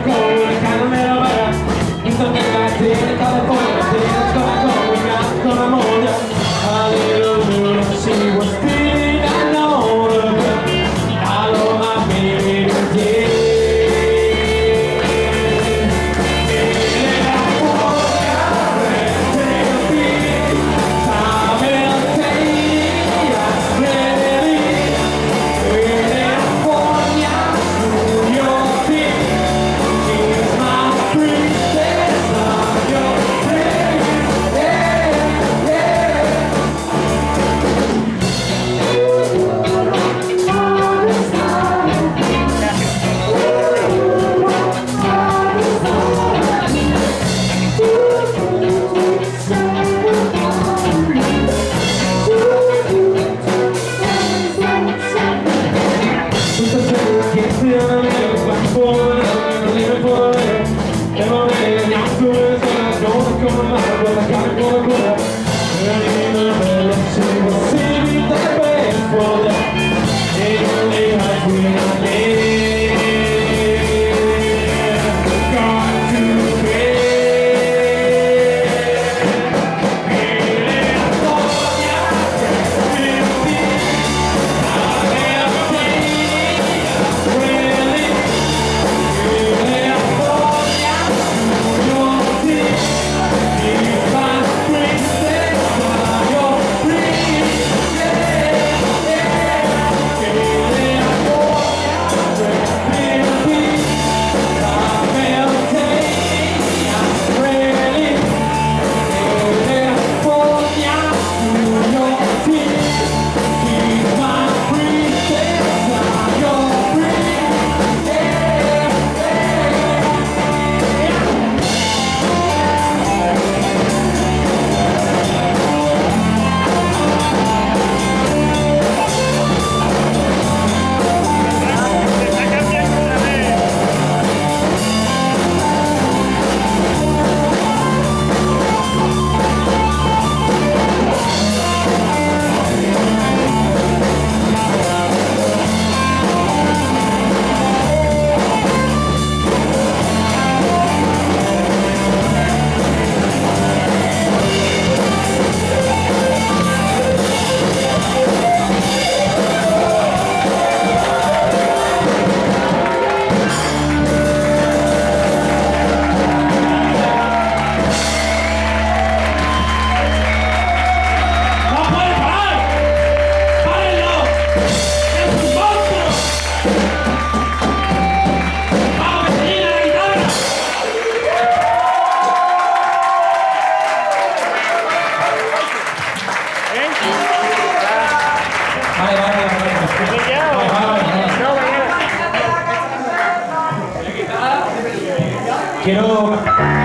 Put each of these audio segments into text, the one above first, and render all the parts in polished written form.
Quiero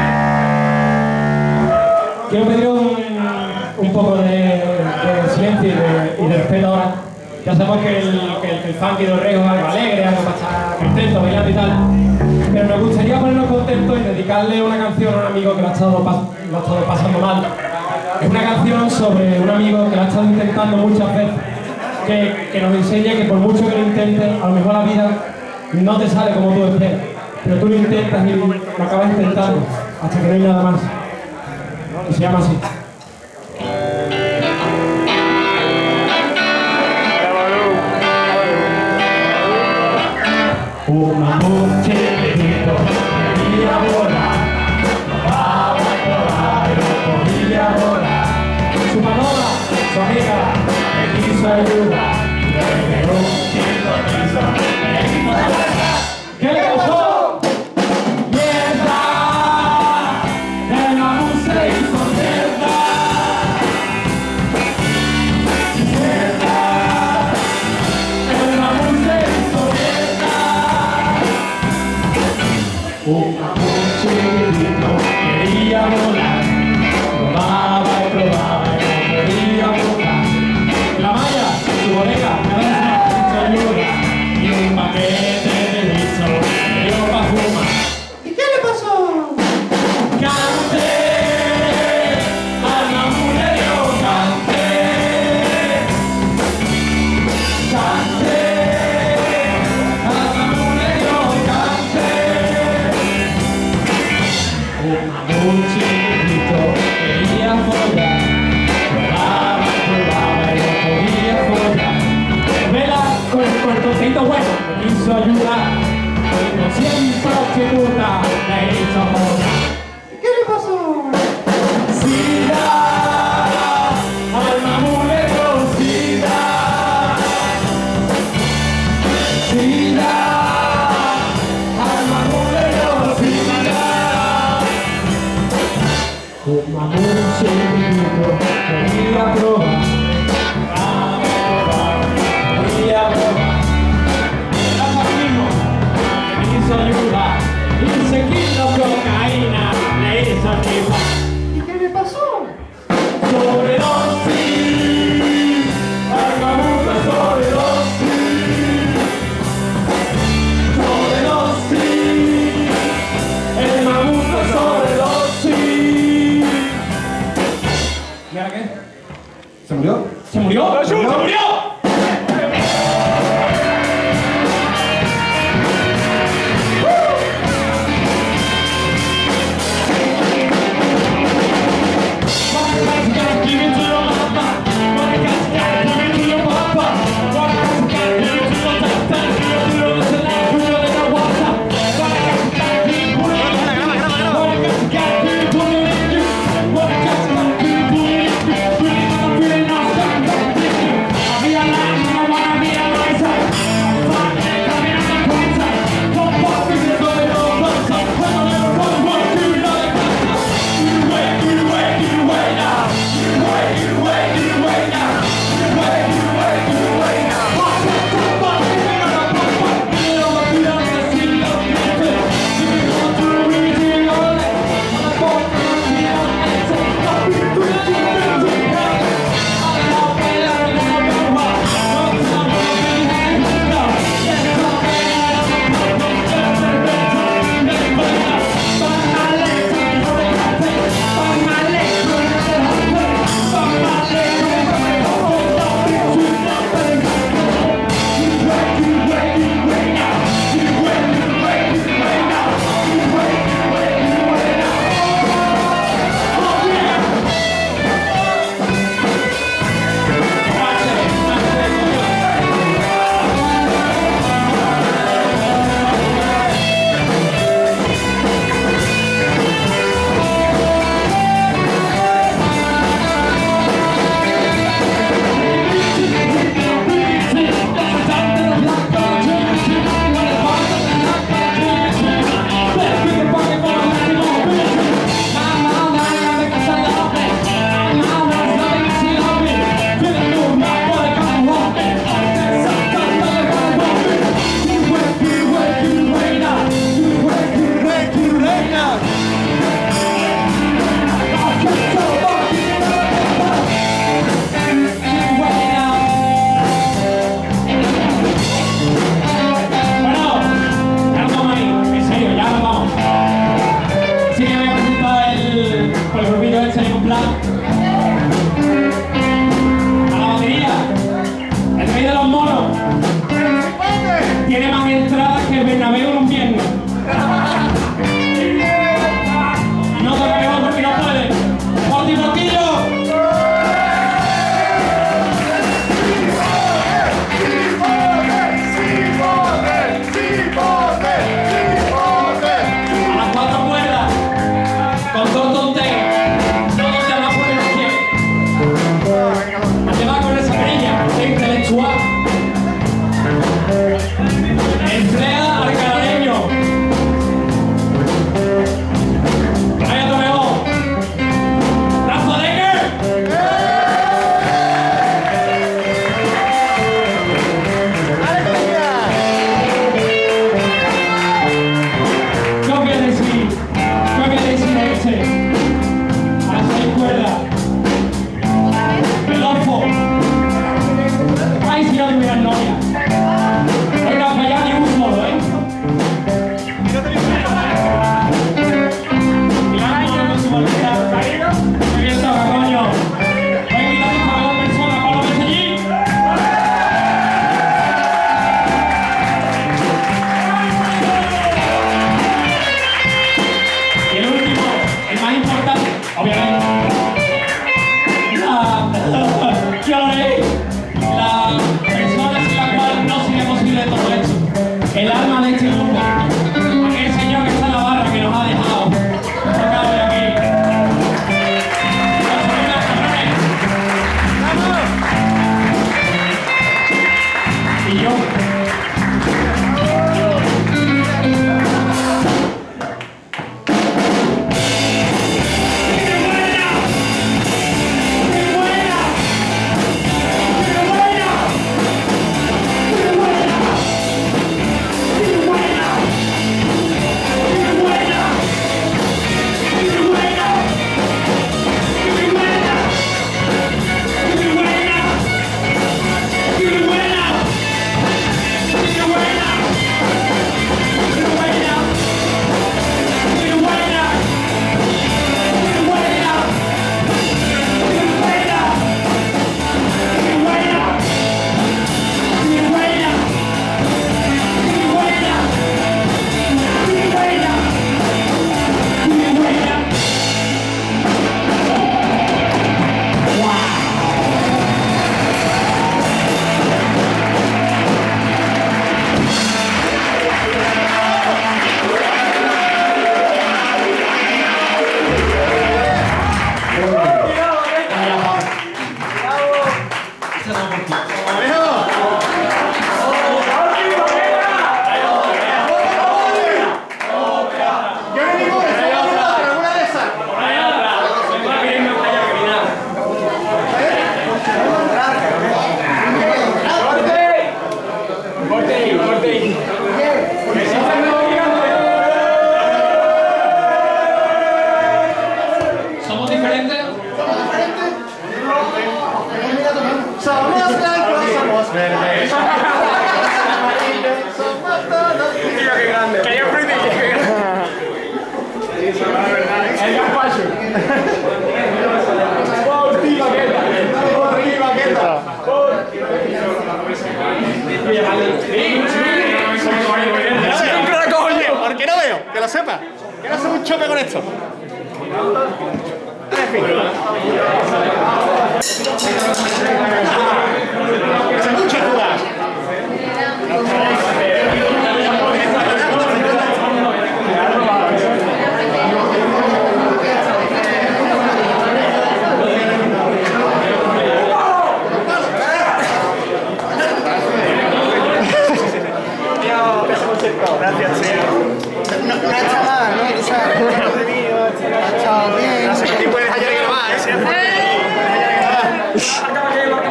pedir un poco de silencio y de respeto ahora. Ya sabemos que el funky de Orrego es algo alegre, algo para estar contento, bailando y tal. Pero nos gustaría ponernos contentos y dedicarle una canción a un amigo que lo ha estado pasando mal. Es una canción sobre un amigo que lo ha estado intentando muchas veces, que nos enseña que por mucho que lo intentes, a lo mejor la vida no te sale como tú esperas. Pero tú lo intentas y lo acabas intentando hasta que no hay nada más. Y se llama así. Una noche bendito quería volar, probaba y probaba y no podía volar. Su manola, su amiga, me quiso ayudar, pero sin sonrisa me hizo pasar. ¿Qué le pasó? Una noche quería volar, probaba y probaba y no podía volar. La malla, su boleca, me da una ayuda y un paquete de liso me dio pa' fumar. ¿Y qué le pasó? Canté, a la mujer yo canté. Canté, a la mujer yo canté. ¿Qué le pasó? Sida, alma mulero, sida. Sida, alma mulero, sida. Con amor seguido, quería probar. Quería probar. Ayuda y seguir la boca. Que no hace un choque con esto. En fin. Muchas dudas. Gracias, sí. No está mal, ¿no? Tú sabes. Ha estado bien. No sé qué tipo de dejar ya de grabar, ¿eh?